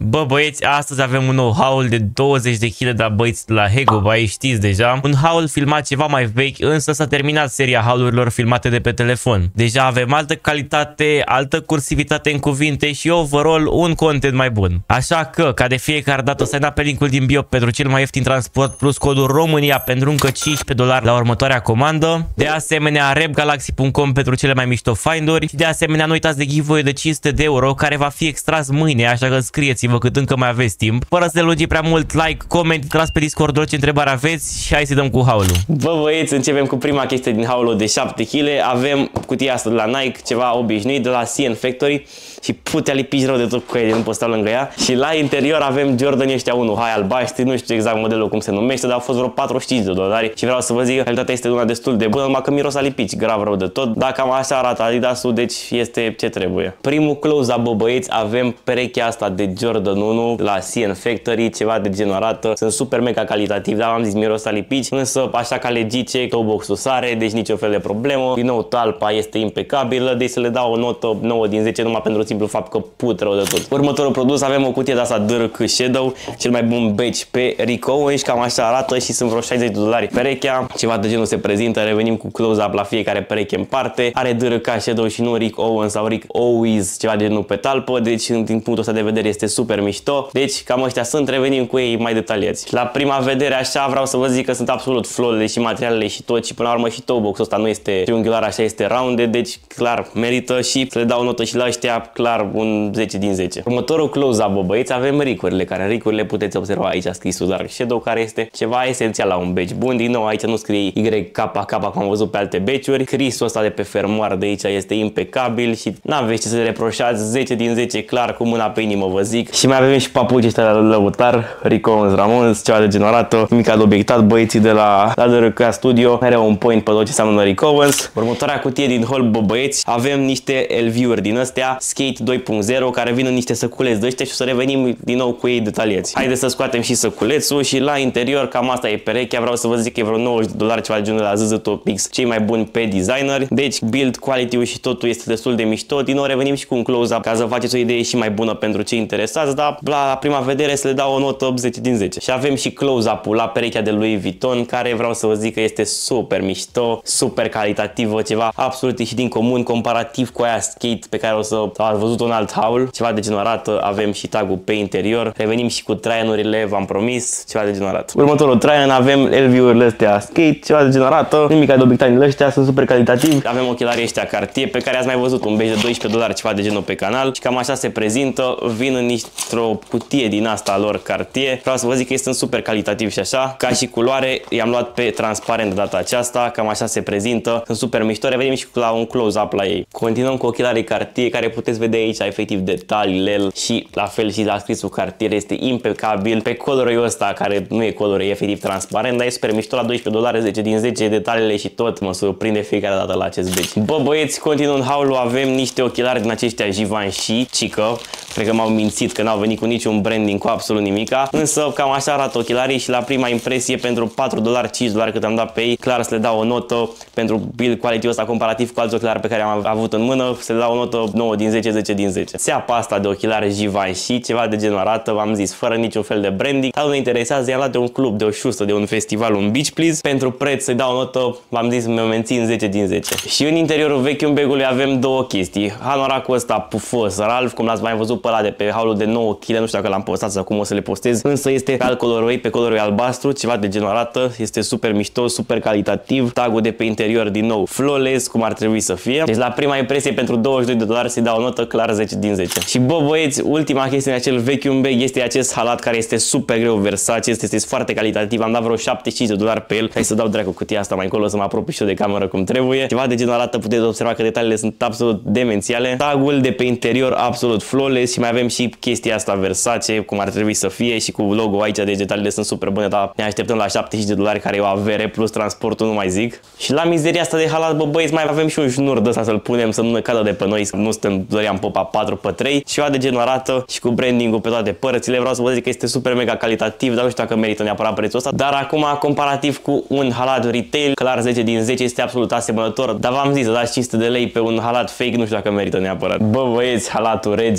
Bă băieți, astăzi avem un nou haul de 20 de kg de băieți de la Hego, băi, știți deja. Un haul filmat ceva mai vechi, însă s-a terminat seria haulurilor filmate de pe telefon. Deja avem altă calitate, altă cursivitate în cuvinte și overall un content mai bun. Așa că, ca de fiecare dată, să ai pe linkul din bio pentru cel mai ieftin transport plus codul România pentru încă $15 la următoarea comandă. De asemenea, repgalaxy.com pentru cele mai mișto find-uri și de asemenea nu uitați de giveaway de 500 de euro care va fi extras mâine, așa că scrieți-vă cât încă mai aveți timp. Fără să lungi prea mult, like, comment, intrați pe Discord orice întrebare aveți și hai să dăm cu haulul. Bă băieți, începem cu prima chestie din haulul de 7 kg. Avem cutia asta de la Nike, ceva obișnuit, de la CN Factory și putea lipici rău de tot cu el, nu pot sta lângă ea. Și la interior avem Jordan ăștia 1 High albaștri, nu știu exact modelul cum se numește, dar au fost vreo $45 și vreau să vă zic că calitatea este una destul de bună, numai că miros a lipici, grav rău de tot. Dacă cam așa arată Adidas-ul, deci este ce trebuie. Primul close-up, bă băieți, avem perechea asta de Jordan 1 la CN Factory, ceva de genul arată. Sunt super mega calitativ, dar am zis miros a lipici, însă așa ca legice, toebox-ul sare, deci nicio fel de problemă. Din nou, talpa este impecabilă, deci să le dau o notă 9 din 10 numai pentru simplu fapt că put rău de tot. Următorul produs avem o cutie de asta DRK Shadow, cel mai bun badge pe Rick Owens, cam așa arată și sunt vreo $60 perechea, ceva de genul se prezintă, revenim cu close-up la fiecare pereche în parte. Are DRK Shadow și nu Rick Owens sau Rick Owens, ceva de genul pe talpă, deci din punctul ăsta de vedere este super mișto. Deci cam ăștia sunt, revenim cu ei mai detaliați. La prima vedere așa vreau să vă zic că sunt absolut flawless și materialele și tot și până la urmă și toebox-ul ăsta nu este triunghiular, așa este rounded, deci clar merită și să le dau o notă și la ăștia, clar un 10 din 10. Următorul close-up, bă băieți, avem ricurile, care ricurile puteți observa aici scrisul Dark Shadow, care este ceva esențial la un badge bun. Din nou aici nu scrie YKK cum am văzut pe alte badge-uri. Crisul ăsta de pe fermoar de aici este impecabil și n-aveți ce să reproșați, 10 din 10 clar, cu mâna pe inimă vă zic. Și mai avem și papuci ăștia la lăutar, Rick Owens Ramones, ceva de genul arată, mica de obiectat, băieții de la DRK Studio, are un point pe tot ce înseamnă Rick Owens. Următoarea cutie din haul, bă băieți, avem niște LV-uri din astea, Skate 2.0, care vin în niște săculeți de ăștia și o să revenim din nou cu ei detaliați. Haideți să scoatem și săculețul și la interior cam asta e perechea, vreau să vă zic că e vreo $90 ceva de genul de la ZZ Topix, cei mai buni pe designer. Deci build quality-ul și totul este destul de mișto. Din nou revenim și cu un close-up ca să faceți o idee și mai bună pentru cei interesați, dar la prima vedere să le dau o notă 10 din 10. Și avem și close-up-ul la perechea de Louis Vuitton, care vreau să vă zic că este super mișto, super calitativă, ceva absolut ieșit din comun comparativ cu aia Skate pe care o să ați văzut un alt haul, ceva de genul arată. Avem și tagul pe interior, revenim și cu traianurile, v-am promis, ceva de genul arată. Următorul traian avem LV-urile astea Skate, ceva de genul arată, nimica de obiectani ăștia, sunt super calitativ. Avem ochelarii ăștia Cartier pe care ați mai văzut un badge de $12 ceva de genul pe canal și cam așa se prezintă, vin în o cutie din asta lor Cartier. Vreau să vă zic că este super calitativ și așa, ca și culoare i-am luat pe transparent de data aceasta, cam așa se prezintă, sunt super mișto, revenim și la un close-up la ei. Continuăm cu ochelarii Cartier care puteți vedea aici efectiv detaliile și la fel și la scrisul Cartier este impecabil pe colorul ăsta care nu e color, e efectiv transparent, dar e super mișto la $12, 10 din 10 detaliile și tot mă surprinde fiecare dată la acest badge. Bă băieți, continuând haul, avem niște ochelari din aceștia Givenchy, cică, cred că m-au mințit că n-au venit cu niciun branding, cu absolut nimica, însă cam așa arată ochelarii și la prima impresie pentru $4, $5 cât am dat pe ei, clar să le dau o notă pentru build quality-ul ăsta comparativ cu alți ochelari pe care am avut în mână, să le dau o notă 9 din 10, 10 din 10. Țeapa asta de ochelari Givenchy, ceva de genul arată, v-am zis, fără niciun fel de branding, dar nu ne interesează, i-am luat de un club, de o șustă, de un festival, un Beach Please, pentru preț să-i dau o notă, v-am zis, mă mențin 10 din 10. Și în interiorul vechiul bag-ului avem două chestii, hanoracul ăsta pufos, Ralph, cum l-ați mai văzut pe ăla de pe haulul de 9 kg, nu știu dacă l-am postat sau cum o să le postez, însă este alt colorway, pe colorul albastru, ceva de genul arată, este super mișto, super calitativ, tagul de pe interior din nou flawless, cum ar trebui să fie. Deci la prima impresie pentru $22 se dau o notă clar 10 din 10. Și bă băieți, ultima chestie în acel vechiul bag este acest halat care este super greu Versace, este foarte calitativ, am dat vreo $75 pe el. Hai să dau dracu cutia asta mai încolo să mă apropii și eu de cameră cum trebuie. Ceva de genul arată, puteți observa că detaliile sunt absolut demențiale. Tagul de pe interior absolut flawless și mai avem și chestia asta Versace, cum ar trebui să fie și cu logo aici, deci detaliile sunt super bune, dar ne așteptăm la $75 care e o avere plus transportul, nu mai zic. Și la mizeria asta de halat, bă băieți, mai avem și un șnur de ăsta să-l punem să nu ne cadă de pe noi, să nu stăm Dorian Popa 4x3. Ceva de genul arată și cu branding-ul pe toate părțile. Vreau să vă zic că este super mega calitativ, dar nu știu dacă merită neapărat prețul ăsta. Dar acum, comparativ cu un halat retail, clar 10 din 10 este absolut asemănător. Dar v-am zis, să dați 500 de lei pe un halat fake, nu știu dacă merită neapărat. Bă băieți, halatul rege,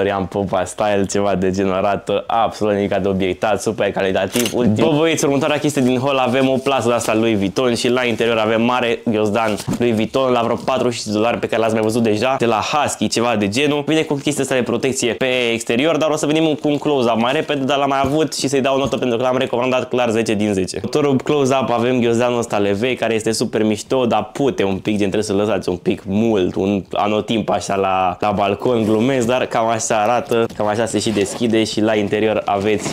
Florian Popa style, ceva de genul, arată absolut nimic de obiectat, super calitativ. Bă, băieți, următoarea chestie din haul, avem o plasă de asta Louis Vuitton și la interior avem mare ghiozdan Louis Vuitton la vreo $45 pe care l-ați mai văzut deja, de la Husky, ceva de genul. Vine cu chestia asta de protecție pe exterior, dar o să venim cu un close-up mai repede, dar l-am mai avut și să-i dau o notă pentru că l-am recomandat clar 10 din 10. Următorul close-up avem ghiozdanul ăsta levei, care este super mișto, dar pute un pic, gen trebuie să lăsați un pic mult, un anotimp așa la balcon, glumesc, dar cam așa arată, cam așa se și deschide și la interior aveți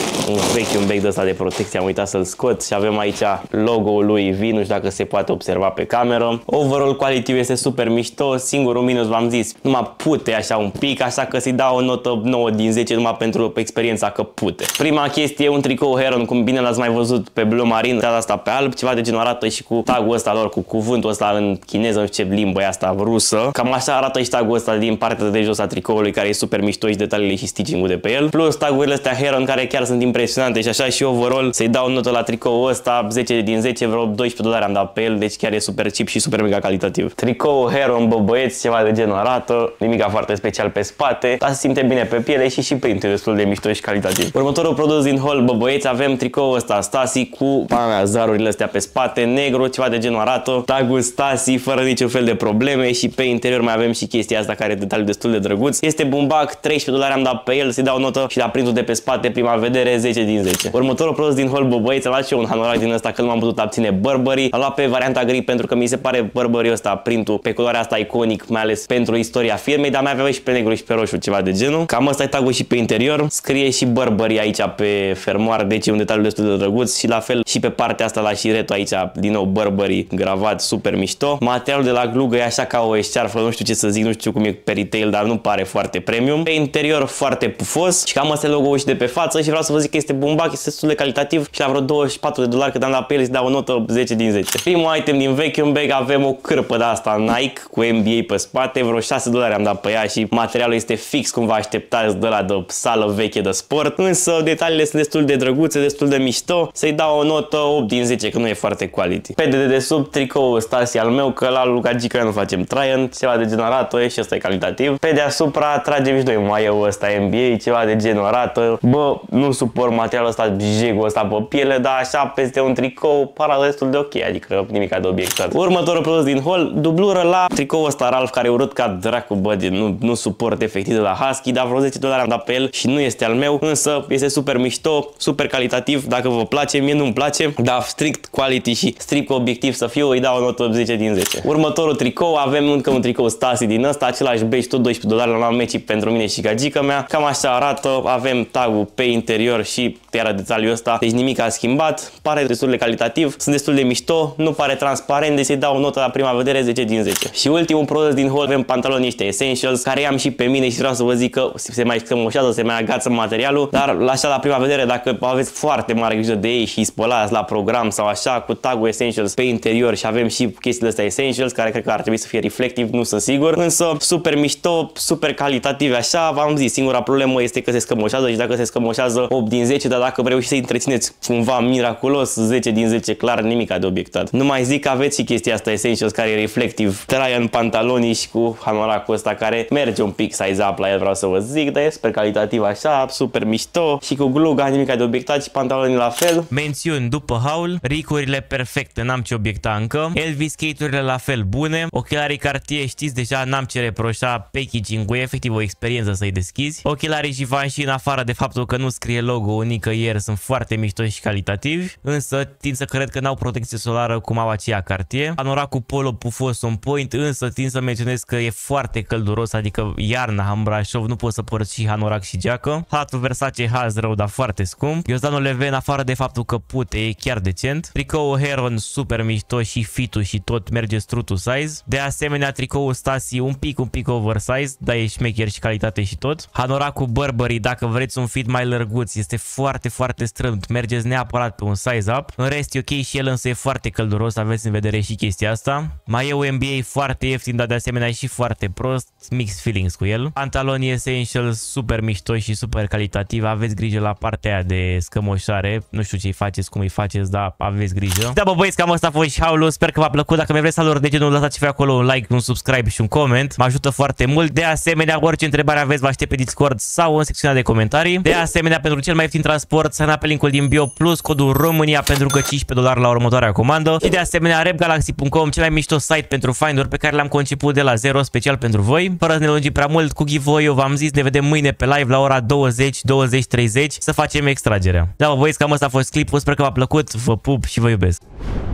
un bec de ăsta de protecție, am uitat să-l scot și avem aici logo-ul lui V, nu știu dacă se poate observa pe cameră. Overall quality este super mișto, singurul minus v-am zis, numai pute așa un pic, așa că să-i dau o notă 9 din 10 numai pentru experiența că pute. Prima chestie e un tricou Heron, cum bine l-ați mai văzut pe Blue Marine, de asta pe alb, ceva de genul arată și cu tagul ăsta lor, cu cuvântul ăsta în chineză, nu știu ce limbă e asta rusă. Cam așa arată și tagul ăsta din partea de jos a tricoului, care e super mișto și detaliile și stitching-ul de pe el. Plus tagurile astea Heron, care chiar sunt impresionante și așa, și overall să-i dau notă la tricoul ăsta 10 din 10, vreo $12 am dat pe el, deci chiar e super cheap și super mega calitativ. Tricoul Heron, bă băieți, ceva de genul arată, nimica foarte special pe spate, dar se simte bine pe piele și printul e destul de mișto și calitativ. Următorul produs din haul, bă băieți, avem tricoul ăsta Stasi cu zarurile astea pe spate, negru, ceva de genul arată, tagul Stasi fără niciun fel de probleme și pe interior mai avem și chestia asta care e detaliu destul de drăguț. Este bumbac, $13 am dat pe el, să-i dau notă și la printul de pe spate, prima vedere, 10 din 10. Următorul produs din haul, bă băieți, am luat și eu un hanorac din ăsta că nu m-am putut abține, Burberry. Am luat pe varianta gri pentru că mi se pare Burberry ăsta, printul pe culoarea asta iconic, mai ales pentru istoria firmei, dar mai avea și pe negru și pe roșu, ceva de genul. Cam ăsta e tagul și pe interior. Scrie și Burberry aici pe fermoar, deci e un detaliu destul de drăguț și la fel și pe partea asta la șiretul aici, din nou Burberry gravat, super mișto. Materialul de la glugă e așa ca o eșarfă, nu știu ce să zic, nu știu cum e pe retail, dar nu pare foarte premium. Pe interior foarte pufos și cam asta e logo-ul și de pe față și vreau să vă zic că este bumbac, este destul de calitativ și la vreo $24 cât am dat pe el îți dau o notă 10 din 10. Primul item din vacuum bag, avem o cârpă de asta Nike cu NBA pe spate, vreo $6 am dat pe ea și materialul este fix cum vă așteptați de la de sală veche de sport, însă detaliile sunt destul de drăguțe, destul de mișto, să-i dau o notă 8 din 10 că nu e foarte quality. Pe de dedesubt tricoul Stasi al meu, că la Luca Gica nu facem try-on, ceva de genul arată și ăsta e calitativ. Pe deasupra tragem și noi maioul ăsta NBA, ceva de genul arată. Bă, nu suport materialul ăsta, jegul ăsta pe piele, dar așa peste un tricou arată destul de ok, adică nimic de obiectat. Următorul produs din haul, dublură la tricoul ăsta Ralph care e urât ca dracu, bă, nu suport efectiv de la Husky, dar vreo $10 am dat pe el și nu este al meu, însă este super mișto, super calitativ, dacă vă place, mie nu-mi place, dar strict quality și strict obiectiv să fiu, îi dau o notă 10 din 10. Următorul tricou, avem încă un tricou Stasi din ăsta, același beige, tot $12, l-am luat meci pentru mine și gagica mea, cam așa arată, avem tagul pe interior și iar detaliul ăsta, deci nimic a schimbat, pare destul de calitativ, sunt destul de mișto, nu pare transparent, deci îi dau o notă la prima vedere 10 din 10. Și ultimul produs din haul, avem pantaloni ăștia Essentials, care am și pe mine și vreau să vă zic că se mai scămoșează, se mai agață materialul, dar așa la prima vedere, dacă aveți foarte mare grijă de ei și îi spălați la program sau așa, cu tagul Essentials pe interior și avem și chestiile astea Essentials, care cred că ar trebui să fie reflectiv, nu sunt sigur, însă super mișto, super calitativ așa, v-am zis, singura problemă este că se scămoșează și dacă se scămoșează 8 din 10, dar dacă reușiți să-i întrețineți cumva miraculos, 10 din 10 clar, nimic de obiectat. Nu mai zic că aveți și chestia asta Essentials care e reflectiv, try-on pantalonii și cu hanoracul ăsta care merge un pic size up la el, vreau să vă zic, dar e super calitativ așa, super mișto și cu gluga, nimic de obiectat și pantalonii la fel. Mențiuni după haul, ricurile perfecte, n-am ce obiecta încă, LV skate-urile la fel bune, ochelarii Cartier știți deja, n-am ce reproșa, packaging-ul e efectiv o experiență să-i deschizi, ochelarii Givenchy în afară de faptul că nu scrie logo-ul nicăieri sunt foarte mișto și calitativi, însă tind să cred că n-au protecție solară cum au aceia Cartier. Hanoracul polo pufos on point, însă tind să menționez că e foarte călduros, adică iarna în Brașov nu poți să porți și hanorac și geacă. Hatul Versace haz rău, dar foarte scump. Ghiozdanul Leven, în afară de faptul că pute, e chiar decent. Tricoul Heron super mișto și fitul și tot merge true to size. De asemenea, tricoul Stasi un pic oversize, dar e șmecher și calitate și tot. Hanoracul Burberry, dacă vreți un fit mai lărguț, este foarte, foarte strâmt. Mergeți neapărat pe un size up. În rest e ok și el, însă e foarte călduros, aveți în vedere și chestia asta. Mai e un NBA foarte ieftin, dar de asemenea și foarte prost. Mixed feelings cu el. Pantaloni Essentials super mișto și super calitativ. Aveți grijă la partea aia de scămoșare. Nu știu ce-i faceți, cum îi faceți, dar aveți grijă. Da, bă, băieți, cam asta a fost și haul-ul. Sper că v-a plăcut. Dacă mai vreți saluri de genul, lăsați și acolo un like, un subscribe și un comment. Mă ajută foarte mult. De asemenea, orice întrebare aveți, vă aștept pe Discord sau în secțiunea de comentarii. De asemenea, pentru cel mai ieftin transport, semna pe linkul din bio plus codul România pentru că $15 la următoarea comandă. Și de asemenea, repgalaxy.com, cel mai mișto site pentru find-uri pe care l-am conceput de la zero, special pentru voi. Fără să ne lungim prea mult cu giveaway-ul, v-am zis, ne vedem mâine pe live la ora 20:30 să facem extragerea. Da, bă, băieți, cam asta a fost clipul. Sper că v-a plăcut. Vă pup și vă iubesc.